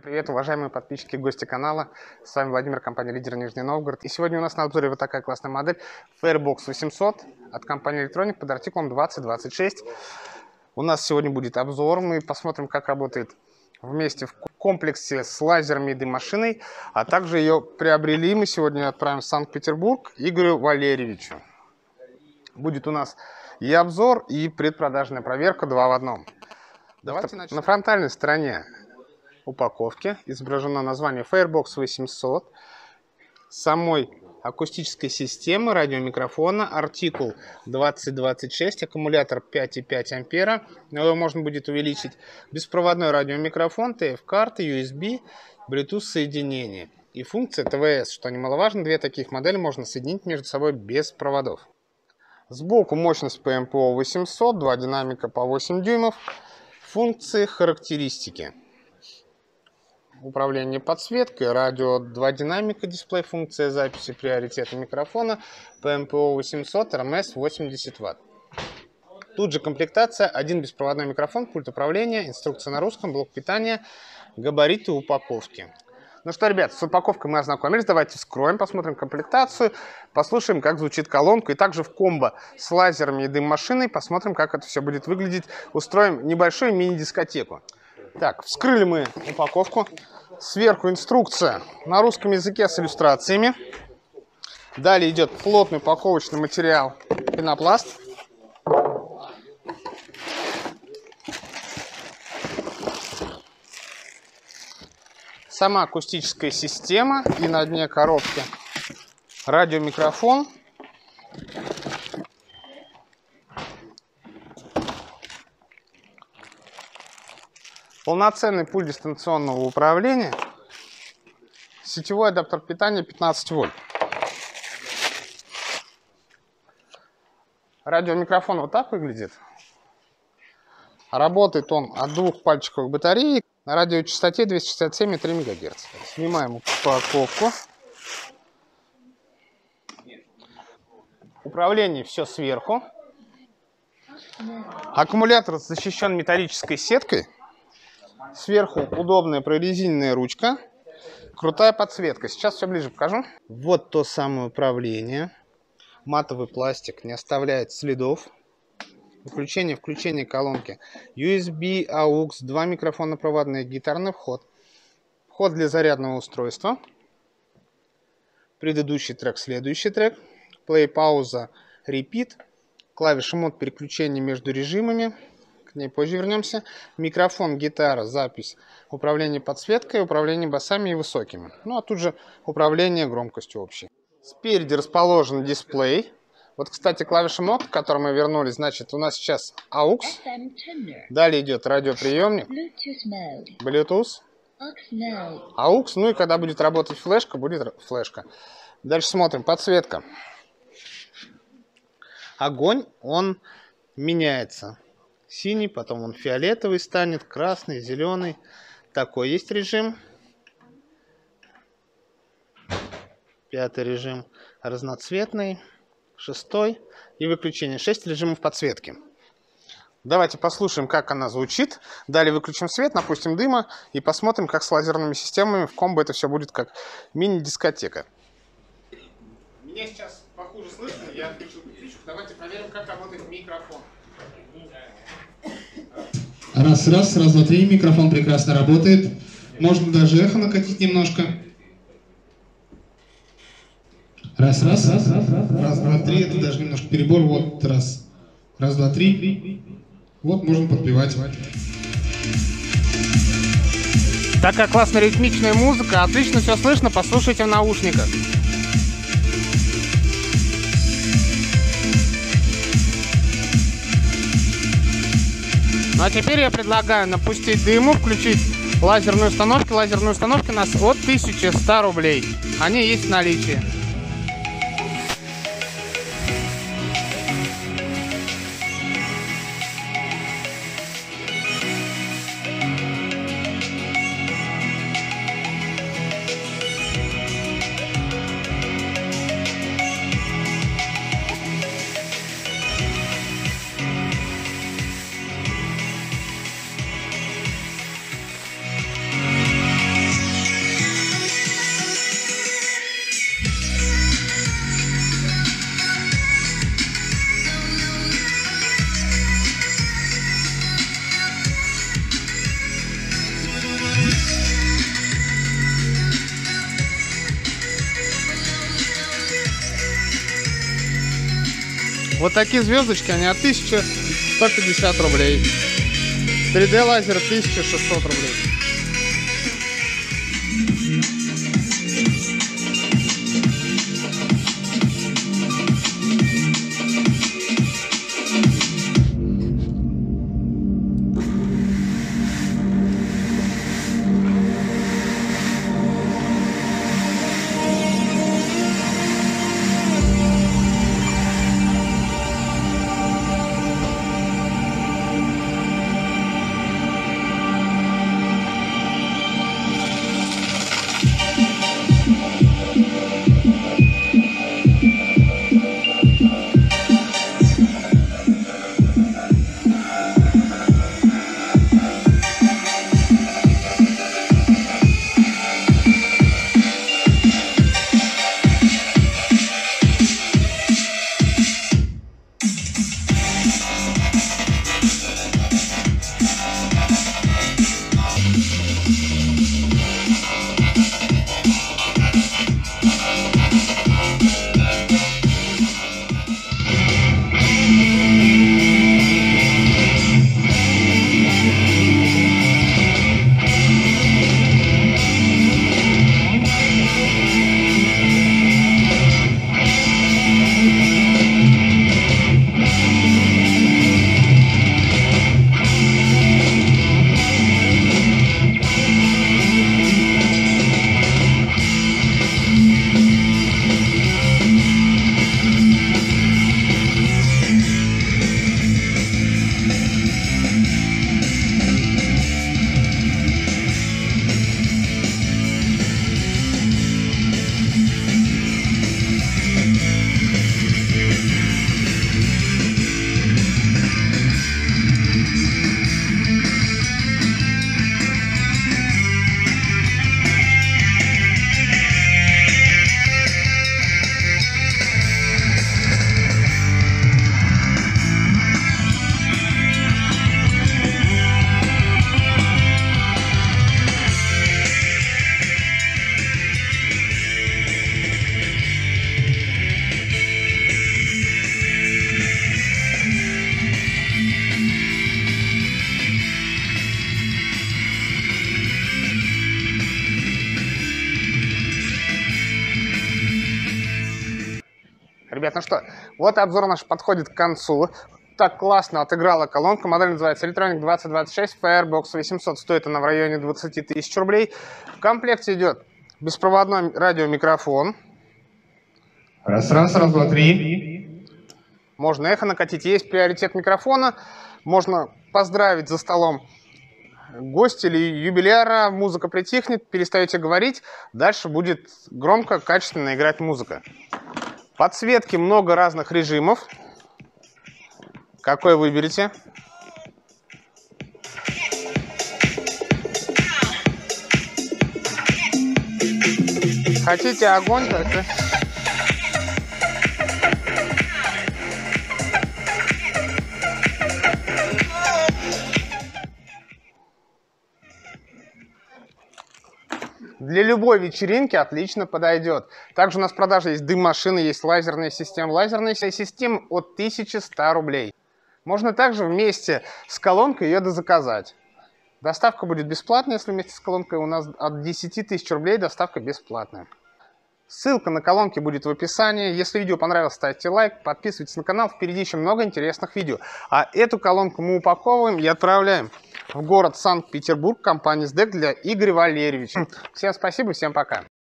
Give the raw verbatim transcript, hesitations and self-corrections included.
Всем привет, уважаемые подписчики и гости канала. С вами Владимир, компания Лидер Нижний Новгород. И сегодня у нас на обзоре вот такая классная модель Firebox восемьсот от компании Electronic под артикулом двадцать двадцать шесть. У нас сегодня будет обзор. Мы посмотрим, как работает вместе в комплексе с лазерами и дым-машиной. А также ее приобрели. Мы сегодня отправим в Санкт-Петербург Игорю Валерьевичу. Будет у нас и обзор, и предпродажная проверка два в одном. Давайте начнем. На фронтальной стороне упаковки изображено название Firebox восемьсот, самой акустической системы, радиомикрофона, артикул двадцать двадцать шесть, аккумулятор пять и пять ампера, но его можно будет увеличить, беспроводной радиомикрофон, ти эф-карты, ю эс би, Bluetooth соединение и функция ти ви эс, что немаловажно, две таких модели можно соединить между собой без проводов. Сбоку мощность пи эм пи о восемьсот, два динамика по восемь дюймов, функции, характеристики. Управление подсветкой, радио, два динамика, дисплей, функция записи, приоритета микрофона, пи эм пи о восемьсот, эр эм эс восемьдесят ватт. Тут же комплектация, один беспроводной микрофон, пульт управления, инструкция на русском, блок питания, габариты упаковки. Ну что, ребят, с упаковкой мы ознакомились, давайте вскроем, посмотрим комплектацию, послушаем, как звучит колонка, и также в комбо с лазерами и дым-машиной посмотрим, как это все будет выглядеть, устроим небольшую мини-дискотеку. Так, вскрыли мы упаковку. Сверху инструкция на русском языке с иллюстрациями. Далее идет плотный упаковочный материал пенопласт. Сама акустическая система и на дне коробки радиомикрофон. Полноценный пульт дистанционного управления, сетевой адаптер питания пятнадцать вольт. Радиомикрофон вот так выглядит. Работает он от двух пальчиковых батареек на радиочастоте двести шестьдесят семь и три мегагерца. Снимаем упаковку. Управление все сверху. Аккумулятор защищен металлической сеткой. Сверху удобная прорезиненная ручка, крутая подсветка. Сейчас все ближе покажу. Вот то самое управление. Матовый пластик не оставляет следов. Включение, включение колонки. ю эс би, аукс, два микрофона проводные, гитарный вход. Вход для зарядного устройства. Предыдущий трек, следующий трек. Play, пауза, repeat. Клавиша мод переключения между режимами. К ней позже вернемся. Микрофон, гитара, запись, управление подсветкой, управление басами и высокими. Ну а тут же управление громкостью общей. Спереди расположен дисплей. Вот, кстати, клавиша мод, к которой мы вернулись, значит, у нас сейчас аукс. Далее идет радиоприемник. Bluetooth. аукс. Ну и когда будет работать флешка, будет флешка. Дальше смотрим. Подсветка. Огонь, он меняется. Синий, потом он фиолетовый станет, красный, зеленый. Такой есть режим. Пятый режим разноцветный. Шестой. И выключение. Шесть режимов подсветки. Давайте послушаем, как она звучит. Далее выключим свет, напустим дыма и посмотрим, как с лазерными системами в комбо это все будет как мини-дискотека. Меня сейчас похуже слышно, я включил петличку. Давайте проверим, как работает микрофон. Раз, раз, раз, два, три. Микрофон прекрасно работает. Можно даже эхо накатить немножко. Раз, раз, раз, раз, раз, раз, два, три. Это даже немножко перебор. Вот, раз, раз, два, три. Вот, можно подпевать. Такая классная ритмичная музыка. Отлично все слышно. Послушайте в наушниках. Ну а теперь я предлагаю напустить дыму, включить лазерную установку. Лазерные установки у нас от тысячи ста рублей. Они есть в наличии. Вот такие звездочки, они от тысячи сто пятьдесят рублей. три дэ лазер тысяча шестьсот рублей. Ребят, ну что, вот обзор наш подходит к концу. Так классно отыграла колонка. Модель называется Electronic двадцать двадцать шесть Firebox восемьсот. Стоит она в районе двадцати тысяч рублей. В комплекте идет беспроводной радиомикрофон. Раз, раз, раз, два, три. Можно эхо накатить. Есть приоритет микрофона. Можно поздравить за столом гостя или юбиляра. Музыка притихнет, перестаете говорить. Дальше будет громко, качественно играть музыка. Подсветки много разных режимов. Какой выберете? Хотите огонь? Это... Для любой вечеринки отлично подойдет. Также у нас в продаже есть дым-машины, есть лазерная система. Лазерная система от тысячи ста рублей. Можно также вместе с колонкой ее дозаказать. Доставка будет бесплатная, если вместе с колонкой. У нас от десяти тысяч рублей доставка бесплатная. Ссылка на колонки будет в описании. Если видео понравилось, ставьте лайк, подписывайтесь на канал. Впереди еще много интересных видео. А эту колонку мы упаковываем и отправляем в город Санкт-Петербург, компания эс дэ икс для Игоря Валерьевича. Всем спасибо, всем пока.